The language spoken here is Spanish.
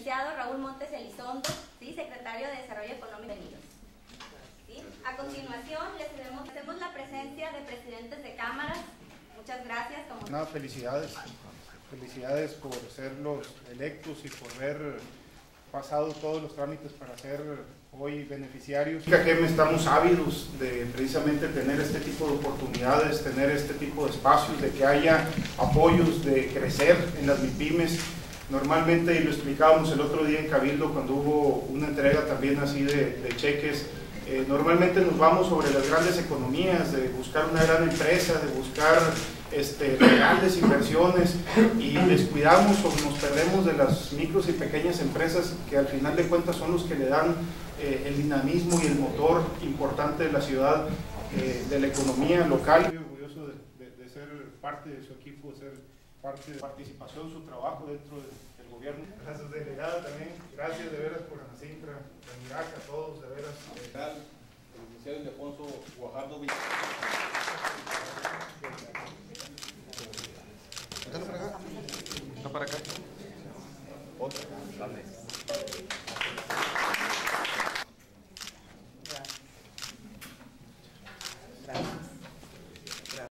licenciado Raúl Montes Elizondo, ¿sí? Secretario de Desarrollo Económico. ¿Sí? A continuación, les hacemos la presencia de presidentes de cámaras. Muchas gracias. Felicidades. Felicidades por ser los electos y por haber pasado todos los trámites para ser hoy beneficiarios. Estamos ávidos de precisamente tener este tipo de oportunidades, tener este tipo de espacios, de que haya apoyos, de crecer en las MIPYMES. Normalmente, y lo explicábamos el otro día en Cabildo cuando hubo una entrega también así de cheques, normalmente nos vamos sobre las grandes economías, de buscar una gran empresa, de buscar grandes inversiones, y descuidamos o nos perdemos de las micros y pequeñas empresas que al final de cuentas son los que le dan el dinamismo y el motor importante de la ciudad, de la economía local. Estoy orgulloso de ser parte de su equipo, de ser parte de participación, su trabajo dentro del gobierno. Gracias, delegada, también. Gracias de veras por Ana Cintra, a Miraca, a todos, de veras. El licenciado Ildefonso Guajardo. ¿Está para acá? Otra.